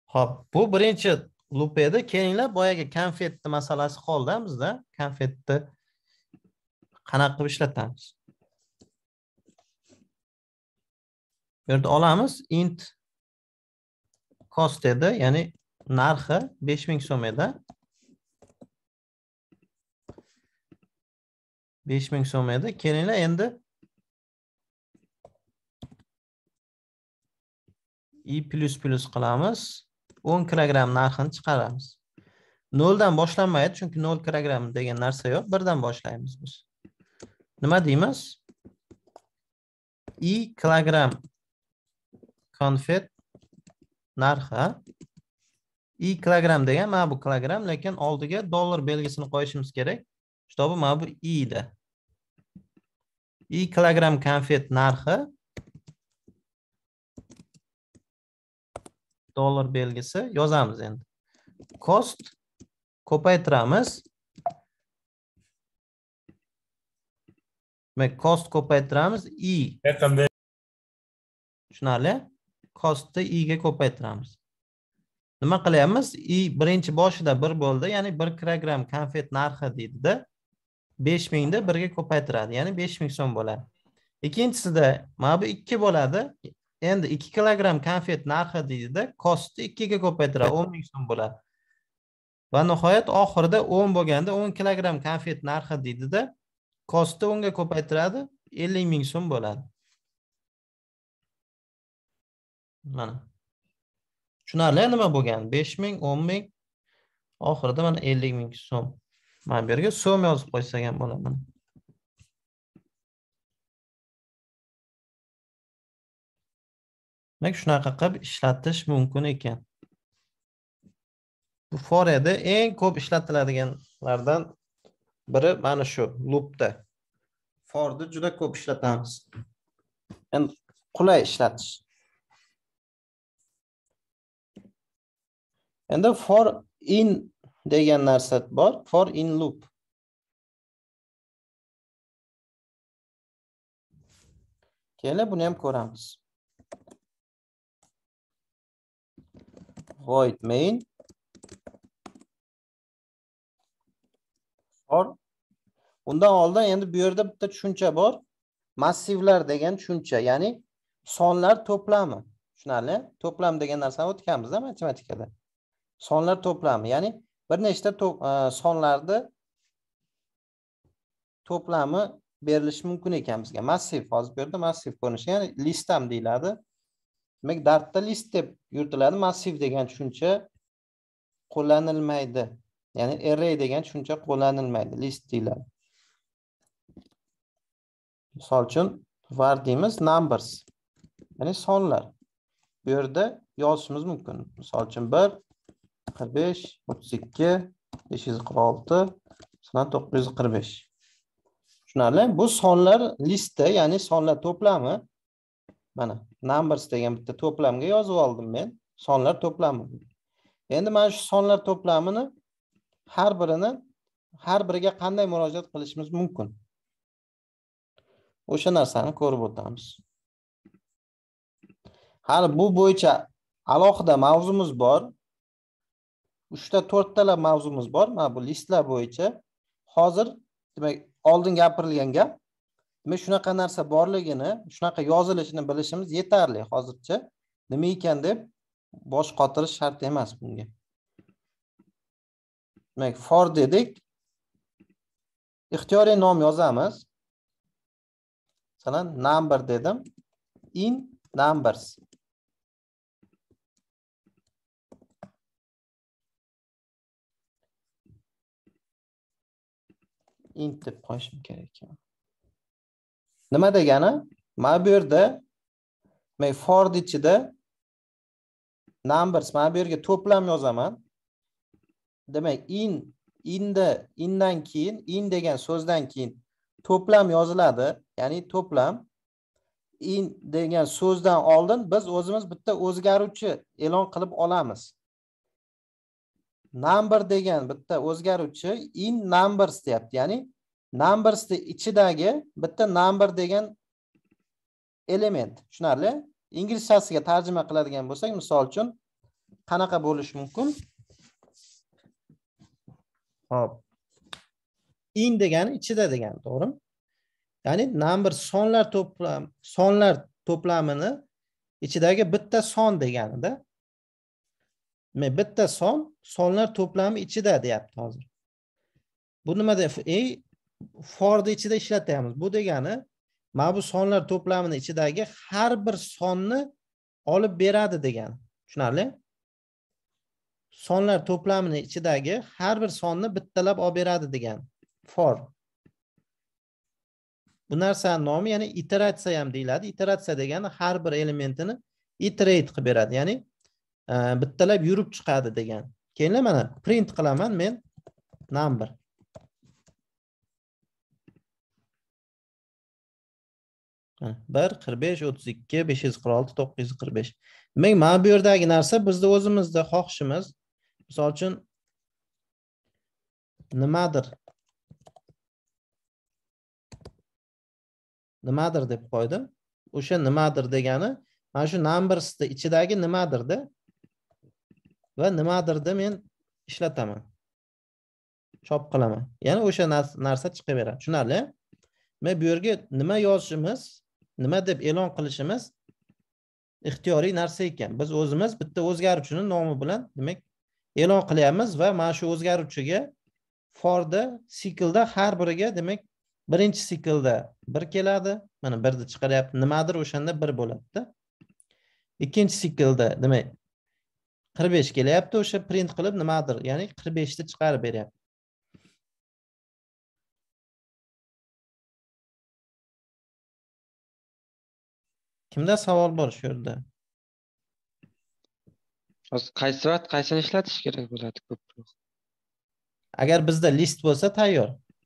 Xo'p, bu birinchi loop edi. Kelinglar, boyagi konfetni masalasi qoldi bizda. Konfetni qanaqa qilib ishlatamiz? Bu yerda olamiz int cost edi, ya'ni narxi 5000 so'm edi. 5000 so'm edi. Kelinglar endi i++ qilamiz. 10 kilogramm narxini chiqaramiz. 0 dan boshlanmaydi, chunki 0 kilogramm degan narsa yo'q. 1 dan boshlaymiz biz. Nima deymiz? I kilogramm konfet narxi. I kilogramm degan mana bu kilogramm, lekin oldiga dollar belgisini qo'yishimiz kerak. Shtobi mana bu i da. I kilogramm konfet narxi dollar belgisi yozamiz endi. Cost ko'paytiramiz. Demak, cost ko'paytiramiz i. Tushunarli? Costni i ga ko'paytiramiz. Nima qilyapmiz? I birinchi boshida 1 bo'ldi, ya'ni 1 kilogramm konfet narxi deydi-da. 5000 da 1 ga ko'paytiradi, ya'ni 5000 so'm bo'ladi. Ikkinchisida mana bu 2 bo'ladi. Endi 2 kilogramm konfet narxi deydi-da, costni 2 ga ko'paytiradi, 10000 so'm bo'ladi. Va nihoyat oxirida 10 bo'lganda 10 kilogramm konfet narxi deydi-da, costni 10 ga ko'paytiradi, 50000 so'm bo'ladi. Mana. Tushunarli nima bo'lgan? 5000, 10000, oxirida mana 50000 so'm. Mana bu yerga so'm yozib qo'ysak ham bo'ladi. Demak, shunaqa qilib ishlatish mumkin ekan. Bu for edi, eng ko'p ishlatiladiganlardan biri mana shu loopda. Forni juda ko'p ishlatamiz. Endi qulay ishlatish. Endi for in degan narsa bor, for in loop. Keling, buni ham ko'ramiz. Void main for. Undan oldin endi bu yerda bitta tushuncha bor. Massivlar degan tushuncha, ya'ni sonlar to'plami. Tushunarli? To'plam degan narsani o'tganmiz-da matematikada. Sonlar to'plami, ya'ni bir nechta sonlarni to'plami berilishi mumkin ekan bizga. Massiv, hozir bu yerda massiv ko'rinishi, ya'ni list ham deyiladi. Demak, Dartda list deb yuritiladi. Massiv degan tushuncha qo'llanilmaydi. Ya'ni array degan tushuncha qo'llanilmaydi, list deyiladi. Misol uchun var deymiz, numbers. Ya'ni sonlar. Bu yerda yozishimiz mumkin. Misol uchun 1, 45, 32, 546, 945. Tushunarli? Bu sonlar listi, ya'ni sonlar to'plami. Mana numbers degan bitta to'plamga yozib oldim men. Sonlar to'plami. Endi mana shu sonlar to'plamini har biriga qanday murojaat qilishimiz mumkin? O'sha narsani ko'rib o'tamiz. Hali bu bo'yicha alohida mavzumiz bor. 3 ta 4 ta mavzumiz bor. Mana bu listlar bo'yicha. Hozir demak oldin gapirilgan gap. Demak shunaqa narsa borligini, shunaqa yozilishini bilishimiz yetarli hozircha. Nima ekan deb bosh qotirish shart emas bunga. Demak for dedik. Ixtiyoriy nom yozamiz. Masalan, number dedim. In numbers. Int deb qo'yishim kerak. Nima degani? Mana bu yerda for ichida numbers, mana bu yerga to'plam yozaman. Demak indan keyin, in degan so'zdan keyin to'plam yoziladi, ya'ni to'plam. In degan so'zdan oldin biz o'zimiz bitta o'zgaruvchi e'lon qilib olamiz. Number degan bitta o'zgaruvchi in numbers deyapti, ya'ni numbers ichidagi bitta number degan element. Tushunarli? Inglizchasiga tarjima qiladigan bo'lsak, misol uchun qanaqa bo'lishi mumkin? Hop. In degani ichida degani, to'g'rimi? Ya'ni number sonlar to'plamini ichidagi bitta son deganida. Bitta sonlar to'plami ichida deyapti hozir. Bu nima deyapti? For'ni ichida ishlatyapmiz. Bu degani mana bu sonlar to'plamini ichidagi har bir sonni olib beradi degani. Tushunarli? Sonlar to'plamini ichidagi har bir sonni bittalab olib beradi degan. For. Bu narsaning nomi ya'ni iteratsiya ham deyiladi. Iteratsiya degani har bir elementini iterate qilib beradi. Ya'ni bittalab yurib chiqadi degan. Keyin mana print qilaman men number. Bir 45 32 546 945. Demak, mana bu yerdagi narsa bizda o'zimizda xohishimiz. Misol uchun nimadir deb qo'ydim. O'sha nimadir degani mana shu numbersda ichidagi nimadirda va nimadirda men ishlataman. Chop qilaman. Ya'ni o'sha narsa chiqaveradi. Tushunarli? Men bu yerga nima yozishimiz, nima deb e'lon qilishimiz ixtiyoriy narsa ekan. Biz o'zimiz bitta o'zgaruvchini nomi bilan demak e'lon qilyapmiz va mana shu o'zgaruvchiga for'da siklda har biriga demak birinchi siklda 1 keladi. Mana 1 ni chiqaryapti. Nimadir o'shanda 1 bo'ladi. Ikkinchi siklda demak 45 kelyapti. O'sha print qilib nimadir, ya'ni 45 ni chiqarib beryapti. Kimda savol bor shu yerda? Hozir qaysi vaqt qaysini ishlatish kerak bo'ladi ko'proq? Agar bizda list bo'lsa tayyor.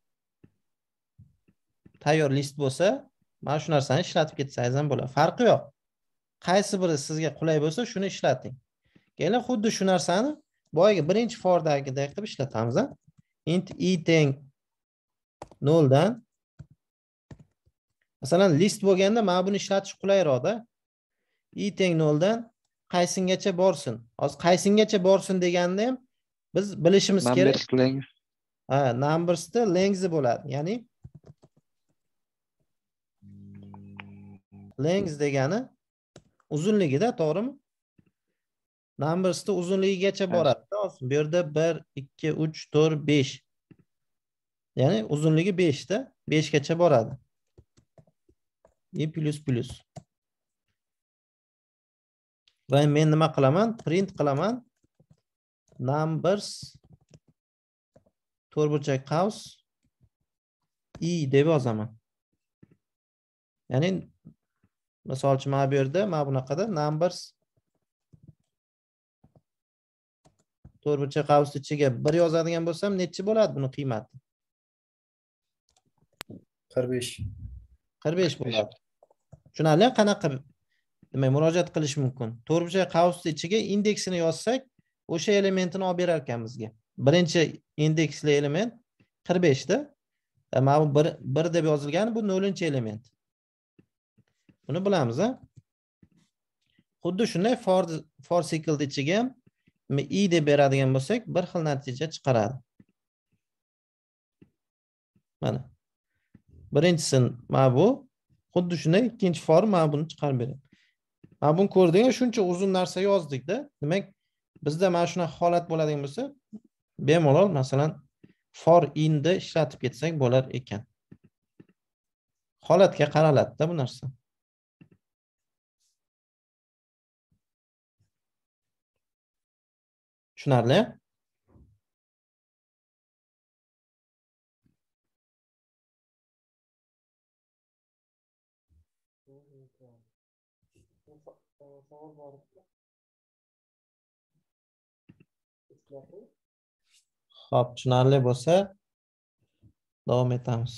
Tayyor list bo'lsa, mana shu narsani ishlatib ketsangiz ham bo'ladi. Farqi yo'q. Qaysi biri sizga qulay bo'lsa, shuni ishlating. Keyin xuddi shu narsani boyagi birinchi for'dagidek qilib ishlatamiz, ha? Int i teng 0 dan masalan list bo'lganda mana buni ishlatish qulayroqda. I teng 0 dan qaysingacha borsin. Hozir qaysingacha borsin deganda ham biz bilishimiz kerak. Numbersda length bo'ladi. Ya'ni length degani uzunligida, to'g'rimi? Numbersda uzunligigacha boradi. Bu yerda 1 2 3 4 5. Ya'ni uzunligi 5 da, 5 gacha boradi. plus. Va men nima qilaman? Print qilaman. Numbers to'rtburchak qaus i deb yozaman. Ya'ni misol uchun mana bu yerda mana bunaqada numbers to'rtburchak qaus ichiga 1 yozadigan bo'lsam, necha bo'ladi buni qiymati? 45. 45 bo'ladi. Tushunarli? Qanaqa demak murojaat qilish mumkin? To'rtburchak qausning ichiga indeksini yozsak, o'sha elementini olib berar ekan bizga. Birinchi indeksli element 45 da. Mana bu 1 deb yozilgani bu 0-element. Buni bilamiz, ha? Xuddi shunday for cycle ichiga ham i deb beradigan bo'lsak, bir xil natija chiqaradi. Mana. Birinchisi mana bu, xuddi shunday ikkinchi for mana buni chiqarib beradi. Mana buni ko'rdingmi? Shuncha uzun narsa yozdik-da. Demak, bizda mana shuna holat bo'ladigan bo'lsa, bemalol masalan for in'da ishlatib ketsak bo'lar ekan. Holatga qaraladi-da bu narsa. Tushunarli? Xo'p, tushunarli bo'lsa davom etamiz.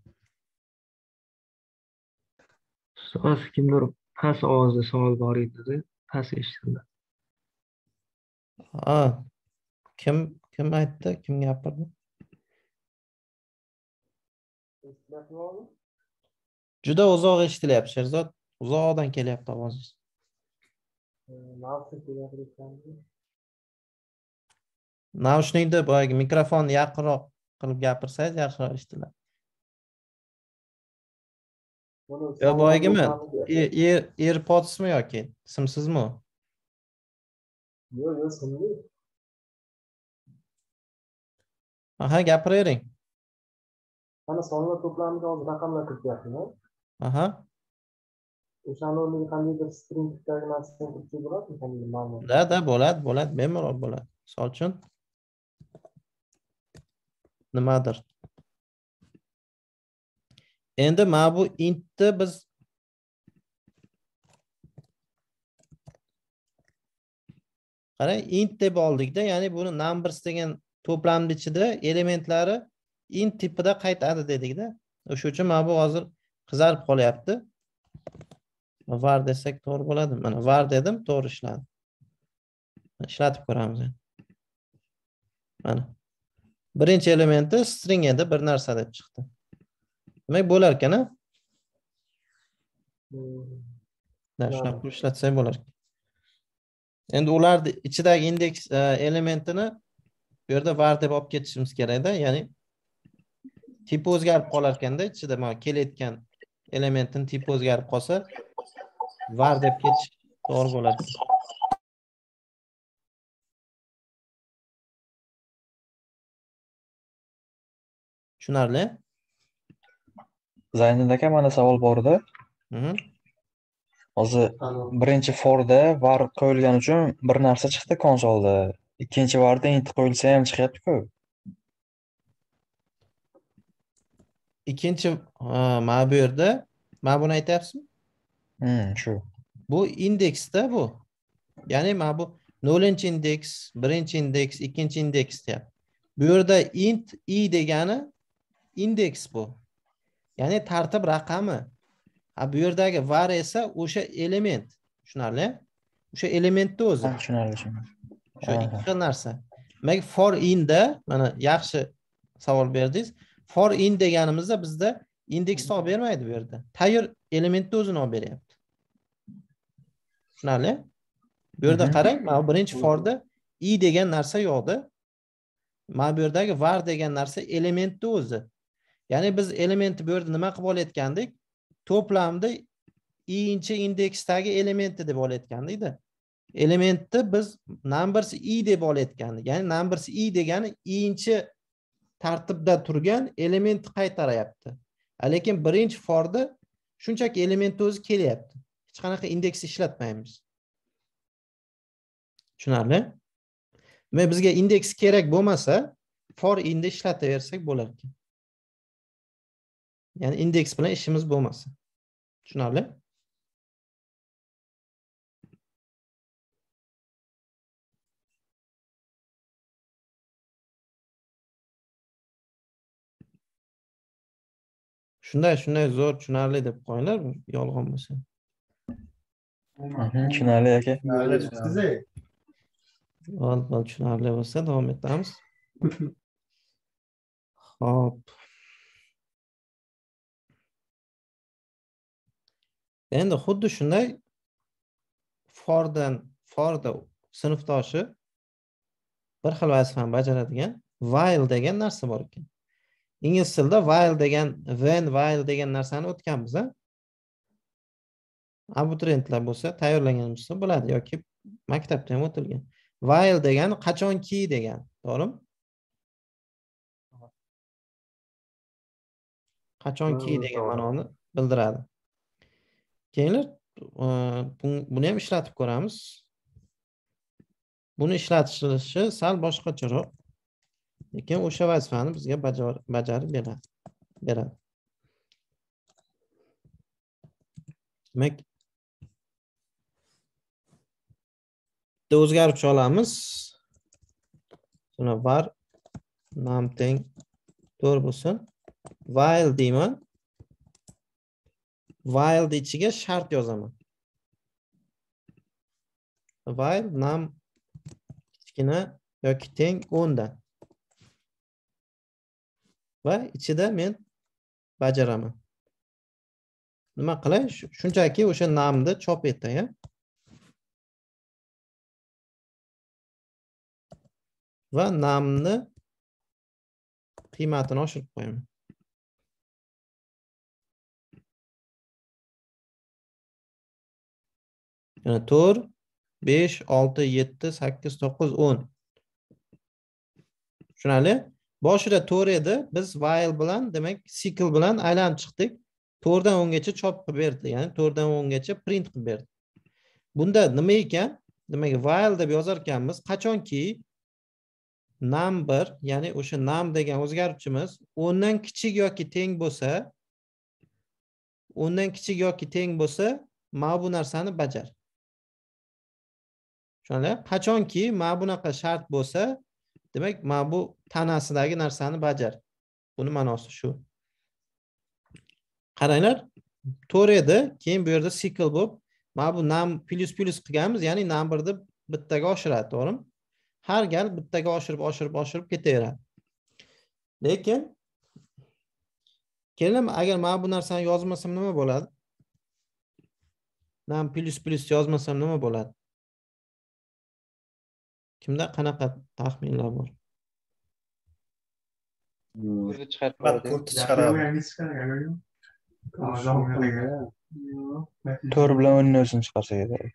Ustoz, kimdir past ovozda savol bor edi, past eshitildi. Kim aytdi? Kim gapirdi? Juda uzoq eshitilyapti, Sherzod. Uzoqdan kelyapti ovozingiz. Naushnikni boyagi mikrofonni yaqinroq qilib gapirsangiz yaxshiroq eshitilar. Yo boyagimi? AirPodsmi yoki simsizmi? Yo'q, yo'q, simli. Aha, gapiravering. Mana sonlar to'plamiga hozir raqamlar kirityapti-ku. Aha. O'shani o'rniga qandaydir string tipdagi narsani kiritsak bo'ladimi? Qandaydir ma'lumot. Da, bo'ladi, bemalol bo'ladi. Misol uchun nimadir. Endi mana bu intni biz qarang, int deb oldikda, ya'ni buni numbers degan to'plamning ichida elementlari int tipida qaytadi dedikda. O'sha uchun mana bu hozir qizarib qolyapti. Var desak to'g'ri bo'ladi. Mana var dedim, to'g'ri ishladi. Ishlatib ko'ramiz. Mana. Birinchi elementi string edi, bir narsa deb chiqdi. Demak, bo'lar ekan-a? Shunaqa qilib ishlatsak bo'lar. Endi ularning ichidagi indeks elementini bu yerda var deb olib ketishimiz kerak-da, ya'ni tipi o'zgarib qolar ekanda, ichida mana kelayotgan elementning tipi o'zgarib qolsa, var deb ketish to'g'ri bo'ladi. Tushunarli? Zaynul aka, mana savol bor-da. Hozir birinchi forda var qo'yilgani uchun bir narsa chiqdi konsolda. Ikkinchi varda int qo'yilsa ham chiqyapti-ku. Ikkinchi mana bu yerda mana buni aytyapsizmi? Shu. Bu indeksda bu. Ya'ni mana bu 0-indeks, 1-indeks, 2-indeks deyapti. Bu yerda int i degani indeks bu. Ya'ni tartib raqami. Bu yerdagi var esa o'sha element. Tushunarli? O'sha elementni o'zi. Tushunarli. Shu ikki narsa. Demak, for in da mana yaxshi savol berdingiz. For in deganimizda bizda indeksni olib bermaydi bu yerda. Tayyor elementni o'zini olib beryapti. Tushunarli? Bu yerda qarang, mana birinchi forda i degan narsa yo'qdi. Mana bu yerdagi var degan narsa elementni o'zi. Ya'ni biz elementni bu yerda nima qilib olayotgandik? To'plamda i'inchi indeksdagi elementi deb olayotgandik-da. Elementni biz numbers i deb olayotgandik. Ya'ni numbers i degani i'inchi tartibda turgan elementni qaytaryapti. Lekin birinchi forda shunchaki elementni o'zi kelyapti. Hech qanaqa indeks ishlatmaymiz. Tushunarli? Men bizga indeks kerak bo'lmasa, for in da ishlataversak bo'lar ekan. Ya'ni indeks bilan ishimiz bo'lmasa. Tushunarli? Shunday zo'r tushunarli deb qo'yinglar, yolg'on bo'lsa. Tushunarli aka. Albatta tushunarli bo'lsa davom etamiz. Xo'p. Endi xuddi shunday forda sinfdoshi bir xil vazifani bajaradigan while degan narsa bor ekan. Ingliz tilida while degan, when, while degan narsani o'tganmiz, a? Abituriyentlar bo'lsa, tayyorlangan bo'lsa biladi yoki maktabda ham o'tilgan. While degani qachonki degan, to'g'rimi? Qachonki degan ma'noni bildiradi. Keyinlar buni ham ishlatib ko'ramiz. Buni ishlatilishi sal boshqacharoq. Lekin o'sha vazifani bizga bajarib beradi. Demak, o'zgartirib olamiz. Sonra var nam teng to'g'ri bo'lsin. While deyman. While ichiga shart yozaman. While nam kichkina yoki teng 10 dan. Va ichida men bajaraman. Nima qilay? Shunchaki o'sha namni chop etay, va namni qiymatini oshirib qo'yaman. Yani 4, 5, 6, 7, 8, 9, 10. Tushunali? Boshida 4 edi. Biz while bilan, demak, cycle bilan aylanib chiqdik. 4 dan 10 gacha chop qilib berdi. Ya'ni 4 dan 10 gacha print qilib berdi. Bunda nima ekan? Demak, while deb yozar ekanmiz. Qachonki number, ya'ni o'sha num degan o'zgaruvchimiz 10 dan kichik yoki teng bo'lsa, 10 dan kichik yoki teng bo'lsa, mana bu narsani bajar. Tushunali? Qachonki mana bunaqa shart bo'lsa, demak, mana bu tanasidagi narsani bajar. Buni ma'nosi shu. Qaranglar, 4 edi, keyin bu yerda cycle bo'lib, mana bu num plus qilganmiz, ya'ni numberni bittaga oshiradi, to'g'rimi? Har gal bittaga oshirib ketaveradi. Lekin keling, agar mana bu narsani yozmasam nima bo'ladi? Num plus yozmasam nima bo'ladi? Kimda qanaqa taxminlar bor? To'rtni chiqarib qo'ydi. 4 bilan 10 ni o'zini chiqarsa kerak.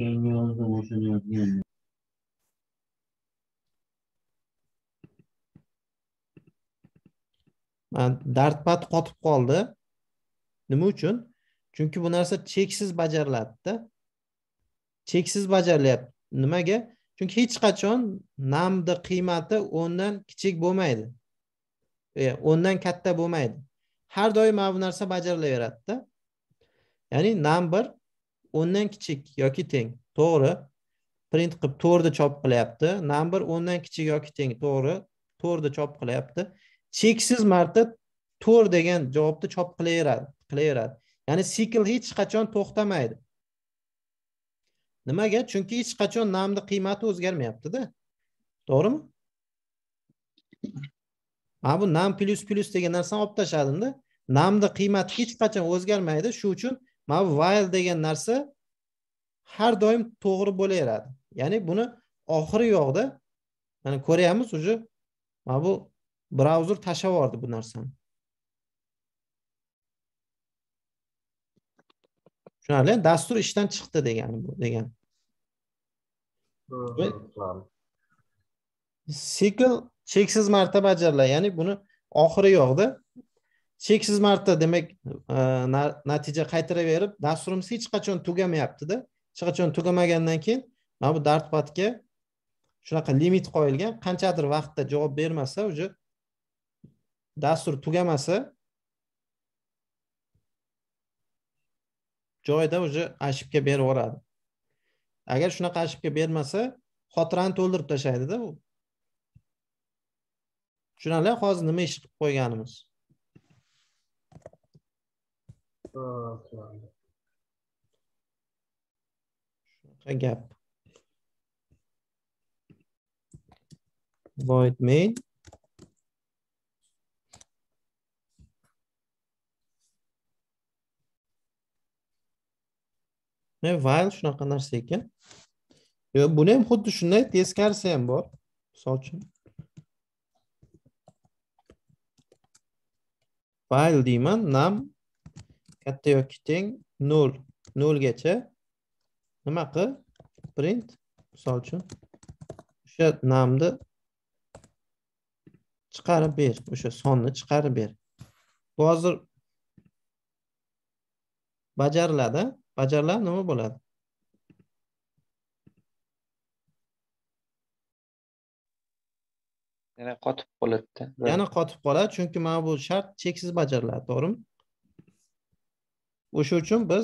Dartpad qotib qoldi. Nima uchun? Chunki bu narsa cheksiz bajariladi-da. Cheksiz bajarilyapti. Nimaga? Chunki hech qachon numni qiymati 10 dan kichik bo'lmaydi. 10 dan katta bo'lmaydi. Har doim mana bu narsa bajarilaveradi-da. Ya'ni number 10 dan kichik yoki teng. To'g'ri. Print qilib 4 ni chop qilyapti. Number 10 dan kichik yoki teng. To'g'ri. 4 ni chop qilyapti. Cheksiz marta 4 degan javobni chop qilaveradi. Ya'ni cycle hech qachon to'xtamaydi. Nimaga? Chunki hech qachon numni qiymati o'zgarmayapti-da. To'g'rimi? Mana bu num plus degan narsani olib tashladim-da. Numni qiymati hech qachon o'zgarmaydi. Shu uchun mana bu while degan narsa har doim to'g'ri bo'laveradi. Ya'ni buni oxiri yo'qda. Mana ko'ryapmiz, uje mana bu brauzer tashlab yubordi bu narsani. Tushunarli? Dastur ishdan chiqdi degani bu, degan. Cycle cheksiz marta bajariladi. Ya'ni buni oxiri yo'qda. Cheksiz marta, demak, natija qaytaraverib, dasturimiz hech qachon tugamayapti-da. Hech qachon tugamagandan keyin mana bu dartpadga shunaqa limit qo'yilgan. Qanchadir vaqtda javob bermasa, uje dastur tugamasa, joyda uje ошибка berib yuboradi. Agar shunaqa ошибка bermasa, xotirani to'ldirib tashlaydi-da u. Tushunarli? Hozir nima ish qilib qo'yganimiz? Shunaqa gap. Void main while shunaqa narsa ekan. Yo, buni ham xuddi shunday teskarisi ham bor. Misol uchun while deyman, num katta yoki teng 0 gacha nima qil? Print, misol uchun o'sha numni chiqarib ber, o'sha sonni chiqarib ber. Bu hozir bajariladi. Bajariladi, nima bo'ladi? Yana qotib qoladi. Yana qotib qoladi, chunki mana bu shart cheksiz bajariladi, to'g'rimi? O'sha uchun biz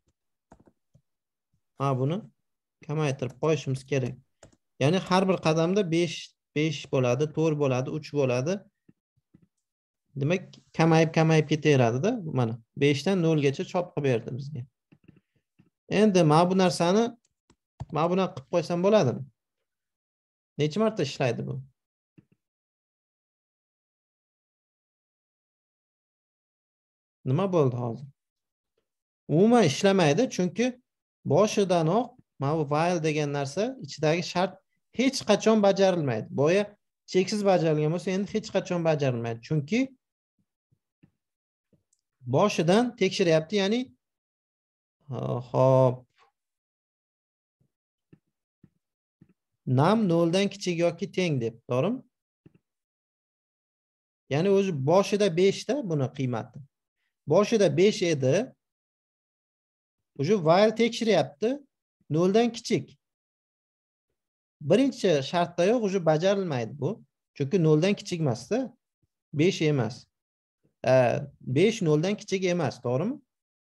mana buni kamaytirib qo'yishimiz kerak. Ya'ni har bir qadamda 5 bo'ladi, 4 bo'ladi, 3 bo'ladi. Demak, kamayib ketaveradi-da. Mana 5 dan 0 gacha chop qilib berdi bizga. Endi mana bu narsani mana buni qilib qo'ysam bo'ladimi? Necha marta ishlaydi bu? Nima bo'ldi hozir? Umuman ishlamaydi, chunki boshidanoq mana bu while degan narsa ichidagi shart hech qachon bajarilmaydi. Boya cheksiz bajarilgan bo'lsa, endi hech qachon bajarilmaydi. Chunki boshidan tekshiryapti, ya'ni hop nam 0 dan kichik yoki teng deb, to'g'rimi? Ya'ni o'zi boshida 5 da buni qiymati. Boshida 5 edi. O'sha while tekshiryapti 0 dan kichik. Birinchi shartdayoq o'sha bajarilmaydi bu. Chunki 0 dan kichik emas-da. 5 emas. 5 0 dan kichik emas, to'g'rimi?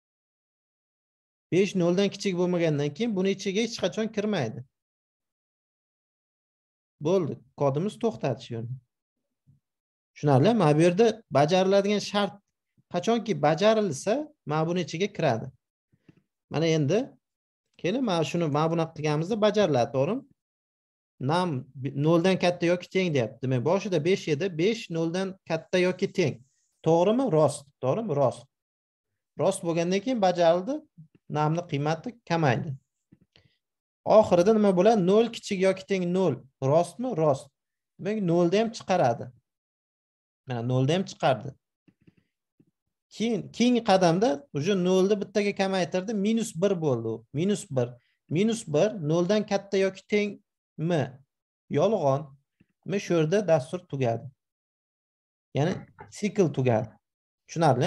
5 0 dan kichik bo'lmagandan keyin buni ichiga hech qachon kirmaydi. Bo'ldi. Kodimiz to'xtadi shu yerda. Tushunarli? Mana bu yerda bajariladigan shart qachonki bajarilsa, mana buni ichiga kiradi. Mana endi keling, mana shuni mana bunaqa qilganimizda bajariladi, to'g'rimi? Nam 0 dan katta yoki teng deyapti. Demak, boshida 5 edi, 5 0 dan katta yoki teng. To'g'rimi? Rost. To'g'rimi? Rost. Rost bo'lgandan keyin bajarildi, namni qiymati kamaydi. Oxirida nima bo'ladi? 0 kichik yoki teng 0. Rostmi? Rost. Demak, 0 da ham chiqaradi. Mana 0 da ham chiqardi. Keyingi qadamda o'sha 0 ni bittaga kamaytirdi, -1 bo'ldi u. -1. -1 0 dan katta yoki tengmi? Yolg'on. Mana shu yerda dastur tugadi. Ya'ni sikl tugadi. Tushunarli?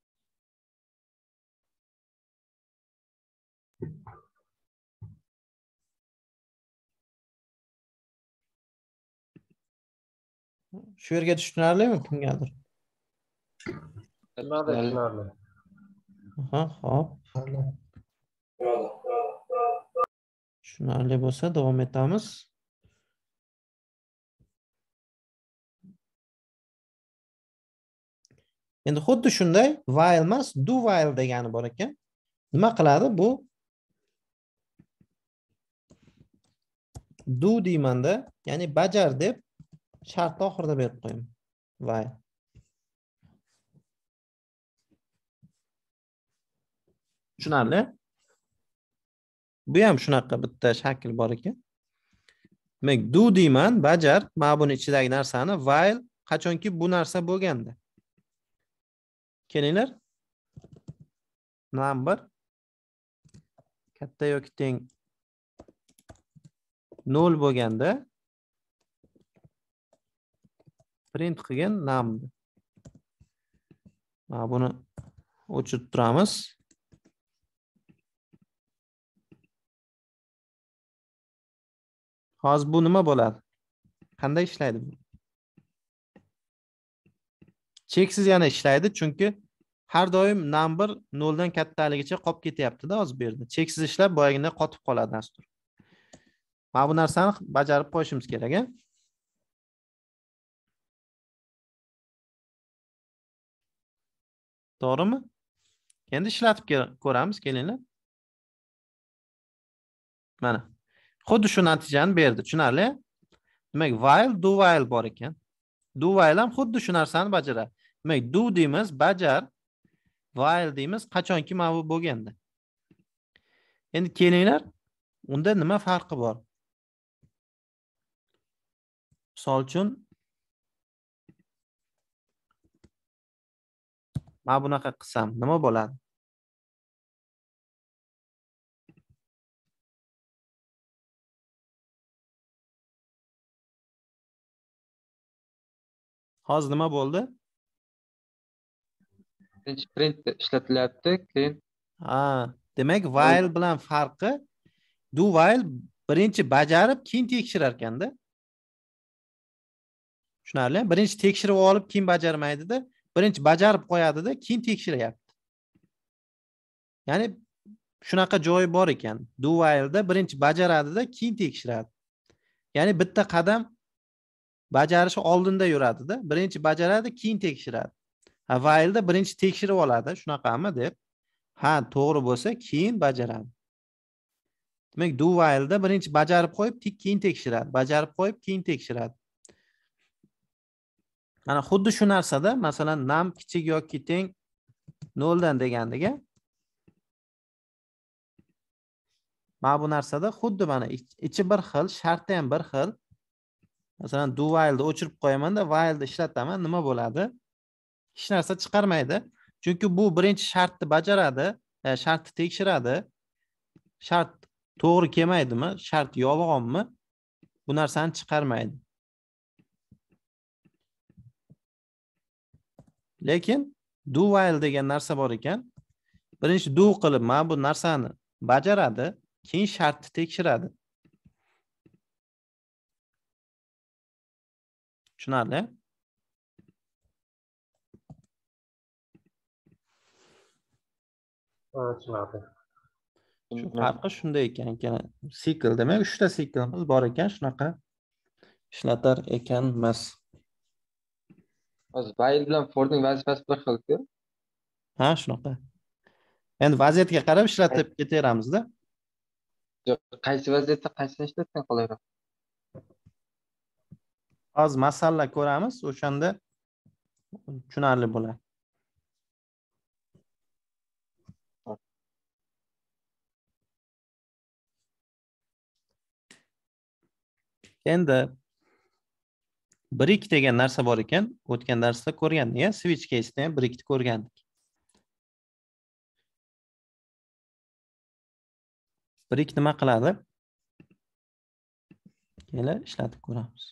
Shu yerga tushunarlimi kimgadir? Tushunarli. Hop. Tushunarli bo'lsa davom etamiz. Endi xuddi shunday while emas, do while degani bor ekan. Nima qiladi bu? Do deymanda, ya'ni bajar deb shart oxirida berib qo'yaman. While. Tushunarli? Bu ham shunaqa bitta shakl bor ekan. Demak, do deyman, bajar, mana buni ichidagi narsani while qachonki bu narsa bo'lganda. Kelinglar. Number katta yoki teng 0 bo'lganda print qilgan number. Mana buni o'chirib turamiz. Hozir bu nima bo'ladi? Qanday ishlaydi bu? Cheksiz yana ishlaydi, chunki har doim number 0 dan kattaligicha qolib ketyapti-da hozir bu yerda. Cheksiz ishlab boyagiday qotib qoladi dastur. Mana bu narsani bajarib qo'yishimiz kerak, a? To'g'rimi? Endi ishlatib ko'ramiz, kelinglar. Mana. Xuddi shu natijani berdi, tushunarli? Demak, while, do while bor ekan. Do while ham xuddi shu narsani bajaradi. Demak, do deymiz, bajar, while deymiz, qachonki mana bu bo'lganda. Endi kelinglar, unda nima farqi bor? Misol uchun mana bunaqa qilsam, nima bo'ladi? Hozir nima bo'ldi? Birinchi print ishlatilyapti, keyin demak while bilan farqi do while birinchi bajarib keyin tekshirar ekanda. Tushunarli? Birinchi tekshirib olib keyin bajarmaydi-da, birinchi bajarib qo'yadi-da, keyin tekshiryapti. Ya'ni shunaqa joyi bor ekan. Do while'da birinchi bajaradi-da, keyin tekshiradi. Ya'ni bitta qadam bajarishi oldinda yuradi-da, birinchi bajaradi, keyin tekshiradi. While'da birinchi tekshirib oladi, shunaqami deb. Ha, to'g'ri bo'lsa, keyin bajaradi. Demak, do while'da birinchi bajarib qo'yib, keyin tekshiradi. Bajarib qo'yib, keyin tekshiradi. Mana xuddi shu narsada, masalan, num kichik yoki teng 0 dan degandiga Mana bu narsada xuddi mana ichi bir xil, sharti ham bir xil. Masalan, do while'ni o'chirib qo'yaman-da, while'ni ishlataman, nima bo'ladi? Hech narsa chiqarmaydi. Chunki bu birinchi shartni bajaradi, shartni tekshiradi. Shart to'g'ri kelmaydimi? Shart yolg'onmi? Bu narsani chiqarmaydi. Lekin do while degan narsa bor ekan. Birinchi do qilib, mana bu narsani bajaradi, keyin shartni tekshiradi. Tushunarli? Tushunarli. Shu farqi shunday ekan. Sikl demak, 3 ta siklimiz bor ekan, shunaqa ishlatar ekanmiz. Hozir while bilan forning vazifasi bir xil-ku. Ha, shunaqa. Endi vaziyatga qarab ishlatib ketaveramizda. Yo'q, qaysi vaziyatda qaysini ishlatgan qulayroq. Hozir masalalar ko'ramiz, o'shanda tushunarli bo'ladi. Endi brick degan narsa bor ekan, o'tgan darsda ko'rgandik, switch case'da ham brickni ko'rgandik. Brick nima qiladi? Keyin ishlatib ko'ramiz.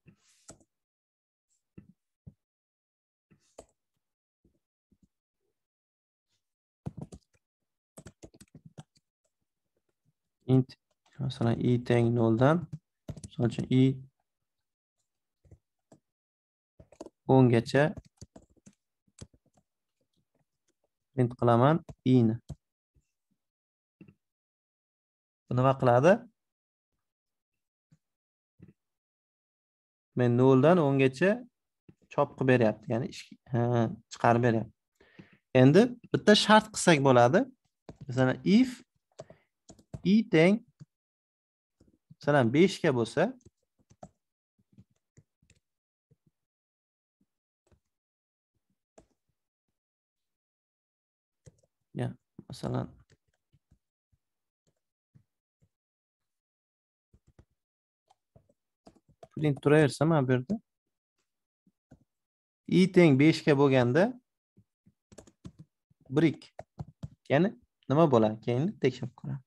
Int masalan i teng 0 dan misol uchun i 10 gacha print qilaman i ni. Bu nima qiladi? Men 0 dan 10 gacha chop qilib beryapti, ya'ni chiqarib beryapti. Endi bitta shart qilsak bo'ladi. Masalan, if i teng masalan 5 ga bo'lsa, ya masalan print turaversa mana bu yerda i teng 5 ga bo'lganda brick, ya'ni nima bo'ladi? Keyin tekshirib ko'ramiz.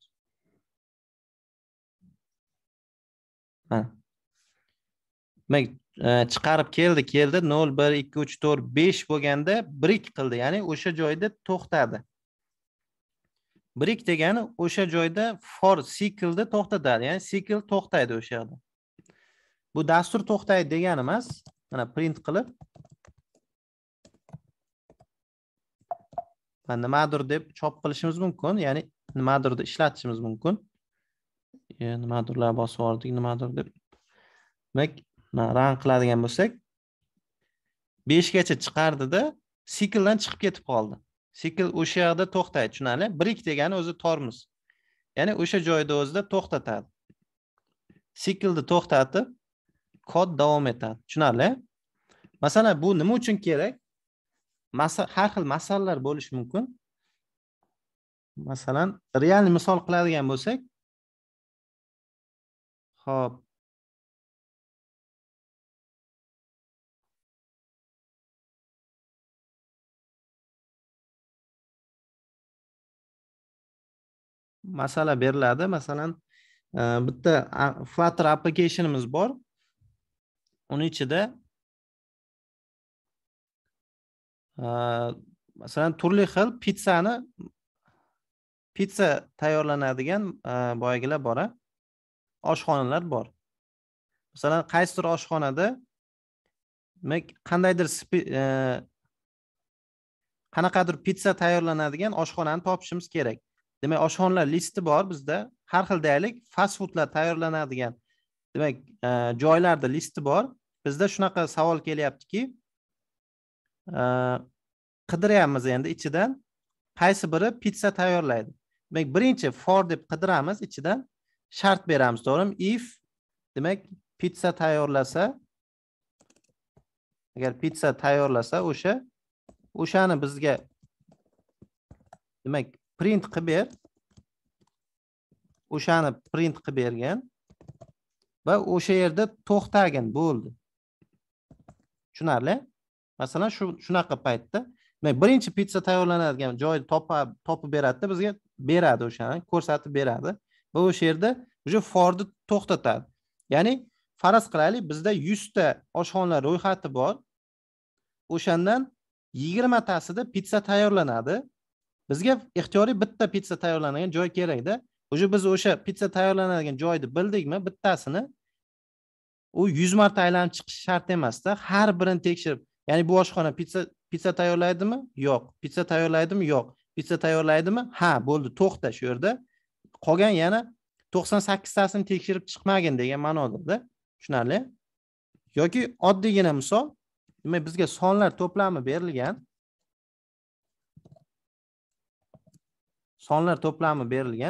Demak, chiqarib keldi 0 1 2 3 4 5 bo'lganda brick qildi, ya'ni o'sha joyda to'xtadi. Brick degani o'sha joyda for cycle'ni to'xtatadi, ya'ni cycle to'xtaydi o'sha yerda. Bu dastur to'xtaydi degani emas. Mana print qilib nimadir deb chop qilishimiz mumkin, ya'ni nimadir deb ishlatishimiz mumkin. Nimadirlar bosib yubordik, nimadir deb. Demak, run qiladigan bo'lsak 5 gacha chiqardida cycledan chiqib ketib qoldi. Cycle o'sha yerda to'xtaydi, tushunarli? Brick degani o'zi tormoz. Ya'ni o'sha joyda o'zida to'xtatadi. Cycleni to'xtatib kod davom etadi. Tushunarli? Masalan, bu nima uchun kerak? Har xil masalalar bo'lishi mumkin. Masalan, realni misol qiladigan bo'lsak, xo'p, masala beriladi. Masalan, bitta Flutter applicationimiz bor. Uning ichida masalan turli xil pizza tayyorlanadigan boyagilar bor, oshxonalar bor. Masalan, qaysidir oshxonada qanaqadir pizza tayyorlanadigan oshxonani topishimiz kerak. Demak, oshxonalar listi bor bizda. Har xil deylik, fast foodlar tayyorlanadigan, demak, joylarda listi bor. Bizda shunaqa savol kelyaptiki, qidiryapmiz endi ichidan qaysi biri pizza tayyorlaydi. Demak, birinchi for deb qidiramiz, ichidan shart beramiz, to'g'rimi? If demak pizza tayyorlasa, agar pizza tayyorlasa o'shani bizga demak print qilib ber. o'shani print qilib bergan va o'sha yerda to'xtagin bo'ldi. Tushunarli? Masalan, shunaqa paytda birinchi pitsa tayyorlanadigan joyni topib beradi, bizga beradi, o'shani ko'rsatib beradi va o'sha yerda o'sha forni to'xtatadi. Ya'ni faraz qilaylik, bizda 100 ta oshxonalar ro'yxati bor. O'shandan 20 tasida pitsa tayyorlanadi. Bizga ixtiyoriy bitta pitsa tayyorlanadigan joy kerakda. Biz o'sha pitsa tayyorlanadigan joyni bildikmi, bittasini u 100 marta aylanib chiqish shart emasda, har birini tekshirib, ya'ni bu oshxona pitsa tayyorlaydimi? Yo'q. Pitsa tayyorlaydimi? Yo'q. Pitsa tayyorlaydimi? Ha, bo'ldi, to'xta shu yerda. Qolgan yana 98 tasini tekshirib chiqmagin degan ma'noda. Tushunarli? Yoki oddiygina misol, demak bizga sonlar to'plami berilgan. Sonlar to'plami berilgan.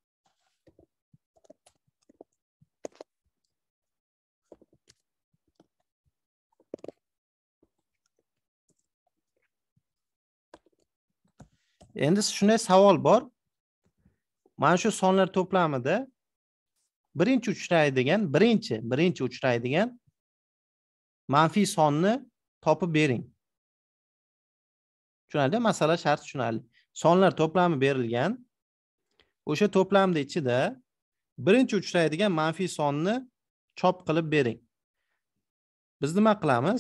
Endi shunday savol bor. Mana shu sonlar to'plamida birinchi uchraydigan manfiy sonni topib bering. Tushunarli? Masala shart tushunarli. Sonlar to'plami berilgan. O'sha to'plamning ichida birinchi uchraydigan manfiy sonni chop qilib bering. Biz nima qilamiz?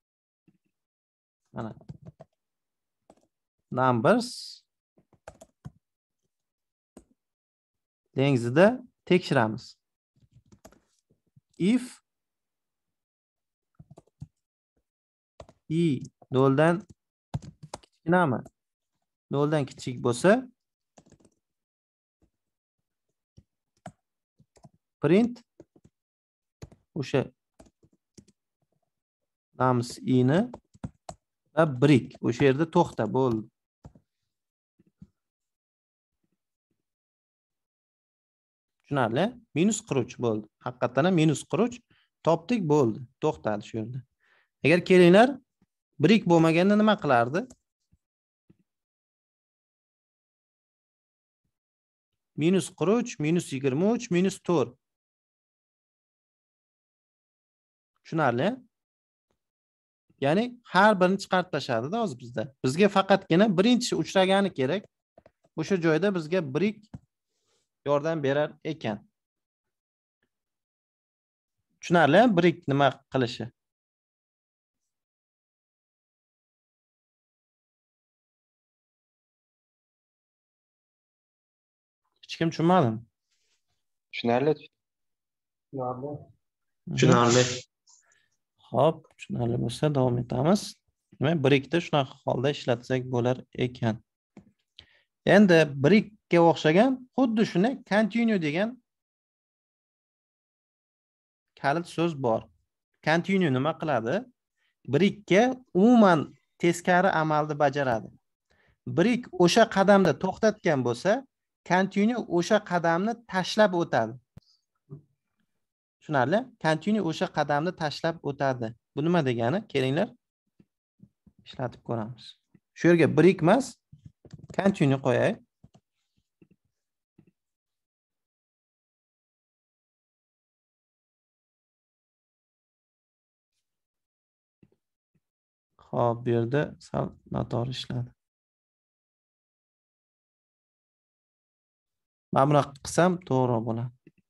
Mana numbers dengizida tekshiramiz. If i noldan kichkinami? Noldan kichik bo'lsa, print o'sha nams i'ni va break o'sha yerda to'xta bo'ldi. Tushunarli? -43 bo'ldi. Haqiqatan ham -43 topdik, bo'ldi. To'xtadi shu yerda. Agar kelinglar, break bo'lmaganda nima qilardi? -43, -23, -4. Tushunarli? Ya'ni har birini chiqarib tashladi-da hozir bizda. Bizga faqatgina birinchi uchragani kerak. O'sha joyda bizga break yordam berar ekan. Tushunarli? Break nima qilishi? Hech kim tushunmadimi? Tushunarli. Tushunarli. Xo'p, tushunarli bo'lsa davom etamiz. Demak, breakda shunaqa holda ishlatsak bo'lar ekan. Endi breakga o'xshagan xuddi shuni continue degan kalit so'z bor. Continue nima qiladi? Breakga umuman teskari amalni bajaradi. Break o'sha qadamda to'xtatgan bo'lsa, continue o'sha qadamni tashlab o'tadi. Tushunarli? Continue o'sha qadamni tashlab o'tadi. Bu nima degani? Kelinglar, ishlatib ko'ramiz. Shu yerga break emas, continue qo'yay. Xo'p, bu yerda sal noto'g'ri ishladi. Mana bunaqa qilsam to'g'ri bo'ladi.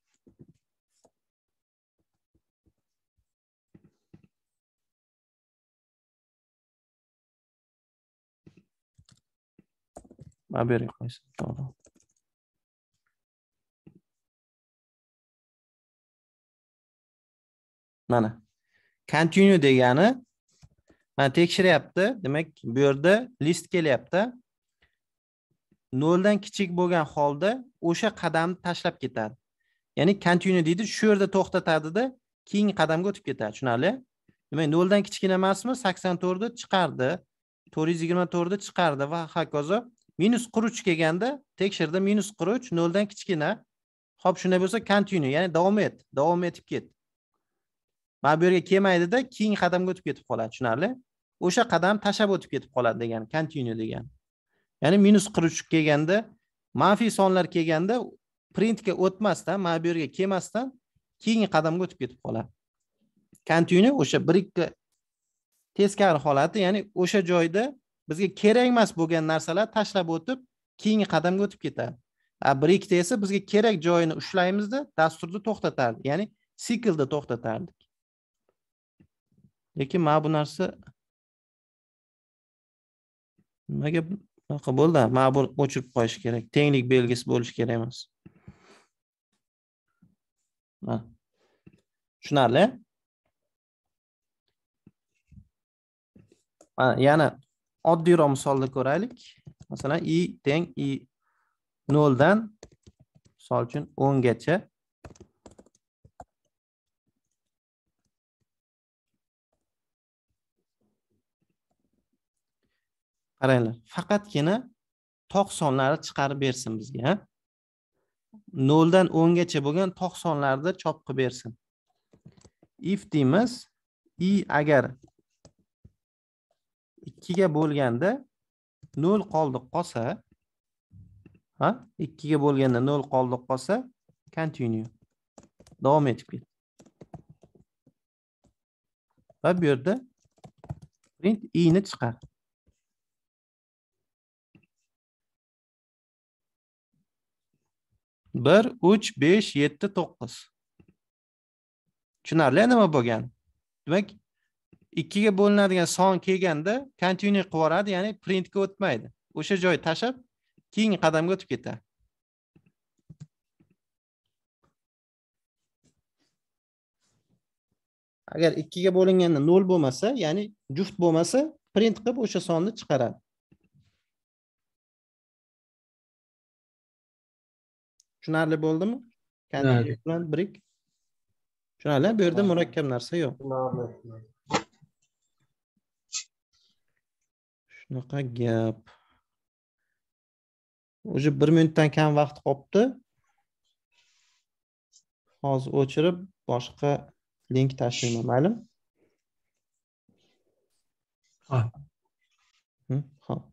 Mana bu yerga qo'ysam to'g'ri. Mana continue degani mana tekshiryapti. Demak, bu yerda list kelyapti. 0 dan kichik bo'lgan holda o'sha qadamni tashlab ketadi. Ya'ni continue deydi, shu yerda to'xtatadi-da, keyingi qadamga o'tib ketadi. Tushunarli? Demak, 0 dan kichkina emasmi? 84 ni chiqardi. 424 ni chiqardi va hokazo. -43 kelganda tekshirdi, -43 0 dan kichkina. Xo'p, shunday bo'lsa continue, ya'ni davom etib ket. Mana bu yerga kelmaydi-da, keyingi qadamga o'tib ketib qoladi. Tushunarli? O'sha qadam tashlab o'tib ketib qoladi degani, continue degani. Ya'ni -43 kelganda, manfiy sonlar kelganda printga o'tmasdan, mana bu yerga kelmasdan keyingi qadamga o'tib ketib qoladi. Continue o'sha 1-2 teskari holati, ya'ni o'sha joyda bizga kerak emas bo'lgan narsalar tashlab o'tib, keyingi qadamga o'tib ketadi. 1-2 esa bizga kerak joyini ushlaymizda, dasturni to'xtatardi, ya'ni siklni to'xtatardik. Lekin mana bu narsa nimaga bunaqa bo'ldi? Mana buni o'chirib qo'yish kerak. Tenglik belgisi bo'lishi kerak emas. Tushunarli? Yana oddiyroq misolda ko'raylik. Masalan, i teng i 0 dan misol uchun 10 gacha. Qaranglar, faqatgina tog' sonlari chiqarib bersin bizga. 0 dan 10 gacha bo'lgan tog' sonlarni chop qilib bersin. If deymiz, i agar 2 ga bo'lganda 0 qoldiq qolsa, 2 ga bo'lganda 0 qoldiq qolsa, continue. Davom etib ket. Va bu yerda print i ni chiqar. Bir, 3, 5, 7, 9. Tushunarli nima bo'lgan? Demak, 2 ga bo'linadigan son kelganda continue qilib yuboradi, ya'ni printga o'tmaydi. O'sha joy tashab, keyingi qadamga o'tib ketadi. Agar 2 ga bo'linganda 0 bo'lmasa, ya'ni juft bo'lmasa, print qilib o'sha sonni chiqaradi. Tushunarli bo'ldimi? Continue bilan break. Tushunarli, bu yerda murakkab narsa yo'q. Shunaqa gap. O'sha 1 minutdan kam vaqt qolibdi. Hozir o'chirib, boshqa link tashlayman, maylimi? Ha. Xo'p.